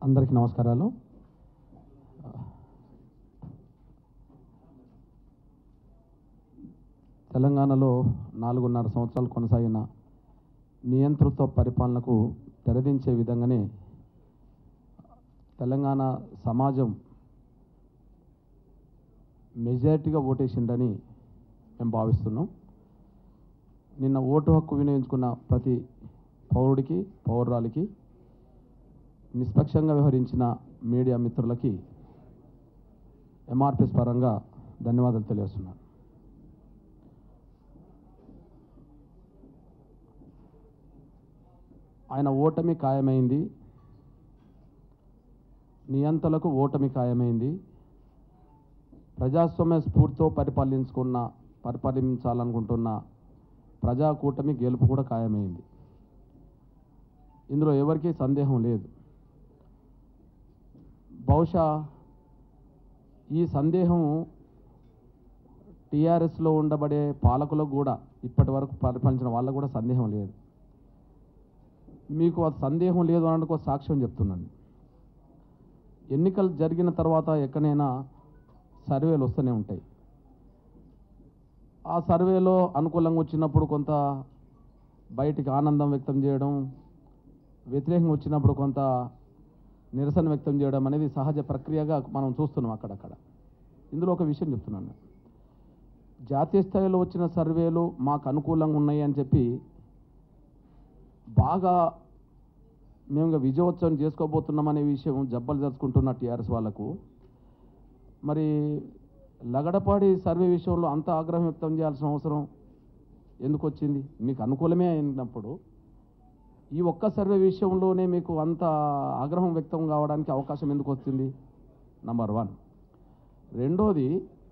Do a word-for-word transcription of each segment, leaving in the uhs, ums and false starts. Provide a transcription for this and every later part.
అందరికీ నమస్కారాలు. తెలంగాణలో నాలుగున్నర సంవత్సరాలు కొనసాగిన నియంతృత్వ పరిపాలనకు తెరదించే విధంగానే తెలంగాణ సమాజం మెజారిటీగా ఓటేసిందని మేము భావిస్తున్నాం. నిన్న ఓటు హక్కు వినియోగించుకున్న ప్రతి పౌరుడికి పౌరురాలికి నిష్పక్షంగా వ్యవహరించిన మీడియా మిత్రులకి ఎంఆర్పిఎస్ పరంగా ధన్యవాదాలు తెలియజేస్తున్నాను. ఆయన ఓటమి ఖాయమైంది, నియంతలకు ఓటమి ఖాయమైంది. ప్రజాస్వామ్య స్ఫూర్తితో పరిపాలించుకున్న పరిపాలించాలనుకుంటున్న ప్రజా కూటమి గెలుపు కూడా ఖాయమైంది. ఇందులో ఎవరికీ సందేహం లేదు. బహుశా ఈ సందేహం టీఆర్ఎస్లో ఉండబడే పాలకులకు కూడా, ఇప్పటి వరకు పరిపాలించిన వాళ్ళకు కూడా సందేహం లేదు. మీకు అది సందేహం లేదు అనడానికి ఒక సాక్ష్యం చెప్తున్నాను. ఎన్నికలు జరిగిన తర్వాత ఎక్కడైనా సర్వేలు వస్తూనే ఉంటాయి. ఆ సర్వేలో అనుకూలంగా వచ్చినప్పుడు కొంత బయటికి ఆనందం వ్యక్తం చేయడం, వ్యతిరేకంగా వచ్చినప్పుడు కొంత నిరసన వ్యక్తం చేయడం అనేది సహజ ప్రక్రియగా మనం చూస్తున్నాం అక్కడక్కడ. ఇందులో ఒక విషయం చెప్తున్నాను. జాతీయ స్థాయిలో వచ్చిన సర్వేలు మాకు అనుకూలంగా ఉన్నాయి అని చెప్పి బాగా మేము విజయోత్సవం చేసుకోబోతున్నామనే విషయం జబ్బలు జరుచుకుంటున్న టీఆర్ఎస్ వాళ్ళకు మరి లగడపాడి సర్వే విషయంలో అంత ఆగ్రహం వ్యక్తం చేయాల్సిన అవసరం ఎందుకు వచ్చింది? మీకు అనుకూలమే అయినప్పుడు ఈ ఒక్క సర్వే విషయంలోనే మీకు అంత ఆగ్రహం వ్యక్తం కావడానికి అవకాశం ఎందుకు వచ్చింది? Number one. రెండోది,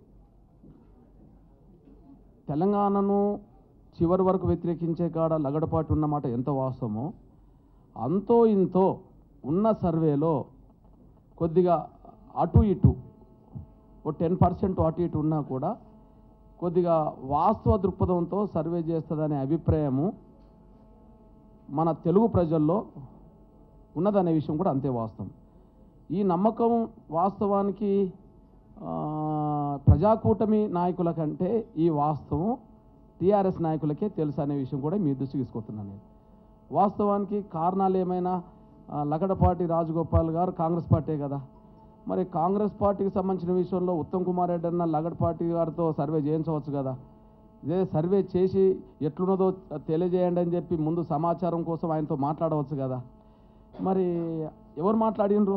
తెలంగాణను చివరి వరకు వ్యతిరేకించే కాడ లగడపాటు ఉన్నమాట ఎంత వాస్తవమో అంతో ఇంతో ఉన్న సర్వేలో కొద్దిగా అటు ఇటు ఓ టెన్ పర్సెంట్ అటు ఇటు ఉన్నా కూడా కొద్దిగా వాస్తవ దృక్పథంతో సర్వే చేస్తుందనే అభిప్రాయము మన తెలుగు ప్రజల్లో ఉన్నదనే విషయం కూడా అంతే వాస్తవం. ఈ నమ్మకం వాస్తవానికి ప్రజాకూటమి నాయకుల కంటే ఈ వాస్తవం టీఆర్ఎస్ నాయకులకే తెలుసు అనే విషయం కూడా మీ దృష్టికి తీసుకొస్తున్నాను నేను. వాస్తవానికి కారణాలు ఏమైనా లగడపాటి రాజగోపాల్ గారు కాంగ్రెస్ పార్టీ కదా, మరి కాంగ్రెస్ పార్టీకి సంబంధించిన విషయంలో ఉత్తమ్ కుమార్ రెడ్డి అన్న లగడపాటి గారితో సర్వే చేయించవచ్చు కదా. ఇదే సర్వే చేసి ఎట్లున్నదో తెలియజేయండి అని చెప్పి ముందు సమాచారం కోసం ఆయనతో మాట్లాడవచ్చు కదా. మరి ఎవరు మాట్లాడినరు?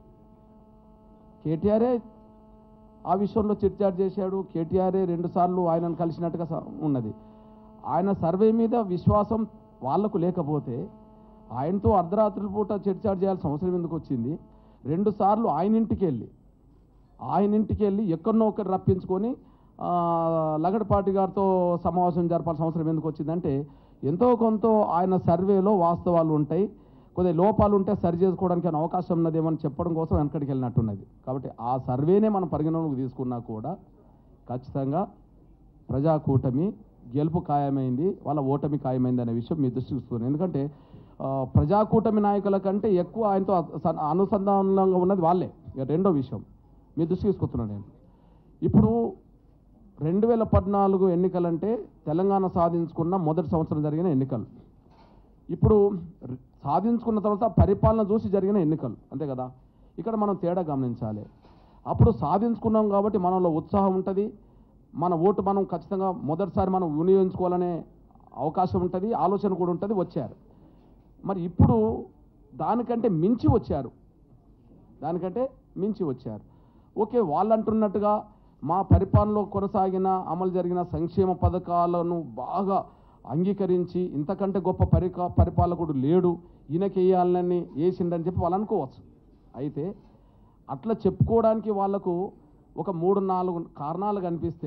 కేటీఆరే ఆ విషయంలో చిట్చాట్ చేశాడు. కేటీఆరే రెండుసార్లు ఆయనను కలిసినట్టుగా ఉన్నది. ఆయన సర్వే మీద విశ్వాసం వాళ్లకు లేకపోతే ఆయనతో అర్ధరాత్రుల పూట చిట్చాట్ చేయాల్సిన అవసరం ఎందుకు వచ్చింది? రెండు సార్లు ఆయన ఇంటికి వెళ్ళి ఆయన ఇంటికి వెళ్ళి ఎక్కడనో ఒకటి రప్పించుకొని లగడపాటి గారితో సమావేశం జరపాల్సిన అవసరం ఎందుకు వచ్చిందంటే ఎంతో కొంత ఆయన సర్వేలో వాస్తవాలు ఉంటాయి, కొద్దిగా లోపాలు ఉంటే సరి చేసుకోవడానికి అవకాశం ఉన్నదేమని చెప్పడం కోసం వెనకడికి వెళ్ళినట్టున్నది. కాబట్టి ఆ సర్వేనే మనం పరిగణలోకి తీసుకున్నా కూడా ఖచ్చితంగా ప్రజాకూటమి గెలుపు ఖాయమైంది, వాళ్ళ ఓటమి ఖాయమైంది అనే విషయం మీ దృష్టికి వస్తుంది. ఎందుకంటే ప్రజాకూటమి నాయకుల కంటే ఎక్కువ ఆయనతో అనుసంధానంగా ఉన్నది వాళ్ళే. రెండో విషయం మీ దృష్టికి తీసుకొస్తున్నాను నేను. ఇప్పుడు రెండు వేల పద్నాలుగు ఎన్నికలంటే తెలంగాణ సాధించుకున్న మొదటి సంవత్సరం జరిగిన ఎన్నికలు. ఇప్పుడు సాధించుకున్న తర్వాత పరిపాలన చూసి జరిగిన ఎన్నికలు, అంతే కదా. ఇక్కడ మనం తేడా గమనించాలి. అప్పుడు సాధించుకున్నాం కాబట్టి మనలో ఉత్సాహం ఉంటుంది, మన ఓటు మనం ఖచ్చితంగా మొదటిసారి మనం వినియోగించుకోవాలనే అవకాశం ఉంటుంది, ఆలోచన కూడా ఉంటుంది, వచ్చారు. మరి ఇప్పుడు దానికంటే మించి వచ్చారు, దానికంటే మించి వచ్చారు. ఓకే, వాళ్ళు అంటున్నట్టుగా మా పరిపాలనలో కొనసాగిన అమలు జరిగిన సంక్షేమ పథకాలను బాగా అంగీకరించి ఇంతకంటే గొప్ప పరికా పరిపాలకుడు లేడు, ఈయనకి వేయాలని వేసిండని చెప్పి వాళ్ళు అనుకోవచ్చు. అయితే అట్లా చెప్పుకోవడానికి వాళ్లకు ఒక మూడు నాలుగు కారణాలు కనిపిస్తే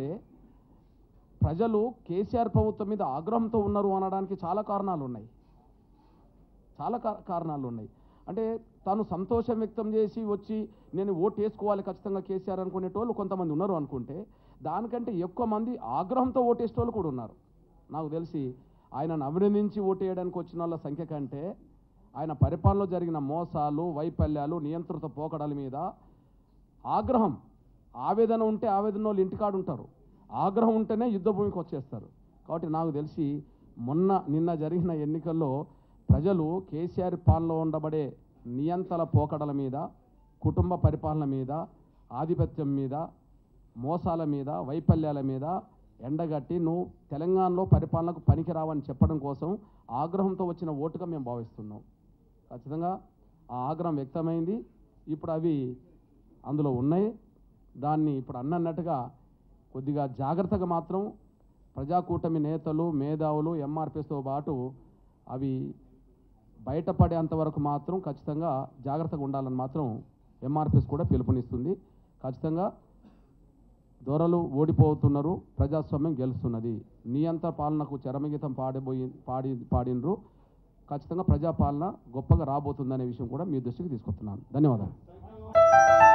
ప్రజలు కేసీఆర్ ప్రభుత్వం మీద ఆగ్రహంతో ఉన్నారు అనడానికి చాలా కారణాలు ఉన్నాయి, చాలా కారణాలు ఉన్నాయి. అంటే తాను సంతోషం వ్యక్తం చేసి వచ్చి నేను ఓటు వేసుకోవాలి ఖచ్చితంగా కేసీఆర్ అనుకునేటోళ్ళు కొంతమంది ఉన్నారు అనుకుంటే, దానికంటే ఎక్కువ మంది ఆగ్రహంతో ఓటేసేటోళ్ళు కూడా ఉన్నారు. నాకు తెలిసి ఆయనను అభినందించి ఓటు వేయడానికి వచ్చిన వాళ్ళ సంఖ్య కంటే ఆయన పరిపాలనలో జరిగిన మోసాలు, వైఫల్యాలు, నియంత్రిత పోకడల మీద ఆగ్రహం, ఆవేదన ఉంటే ఆవేదన వాళ్ళు ఇంటికాడు ఉంటారు, ఆగ్రహం ఉంటేనే యుద్ధ భూమికి వచ్చేస్తారు. కాబట్టి నాకు తెలిసి మొన్న నిన్న జరిగిన ఎన్నికల్లో ప్రజలు కేసీఆర్ పాలనలో ఉండబడే నియంత్రణ పోకడల మీద, కుటుంబ పరిపాలన మీద, ఆధిపత్యం మీద, మోసాల మీద, వైఫల్యాల మీద ఎండగట్టి నువ్వు తెలంగాణలో పరిపాలనకు పనికిరావని చెప్పడం కోసం ఆగ్రహంతో వచ్చిన ఓటుగా మేము భావిస్తున్నాం. ఖచ్చితంగా ఆ ఆగ్రహం వ్యక్తమైంది. ఇప్పుడు అవి అందులో ఉన్నాయి. దాన్ని ఇప్పుడు అన్నట్టుగా కొద్దిగా జాగ్రత్తగా మాత్రం ప్రజాకూటమి నేతలు, మేధావులు, ఎంఆర్పిఎస్తో పాటు అవి బయటపడేంతవరకు మాత్రం ఖచ్చితంగా జాగ్రత్తగా ఉండాలని మాత్రం ఎంఆర్పిఎస్ కూడా పిలుపునిస్తుంది. ఖచ్చితంగా దొరలు ఓడిపోతున్నారు, ప్రజాస్వామ్యం గెలుస్తున్నది. నియంత్ర పాలనకు చరమగీతం పాడిపోయి పాడి పాడినరు ఖచ్చితంగా ప్రజాపాలన గొప్పగా రాబోతుందనే విషయం కూడా మీ దృష్టికి తీసుకొస్తున్నాను. ధన్యవాదాలు.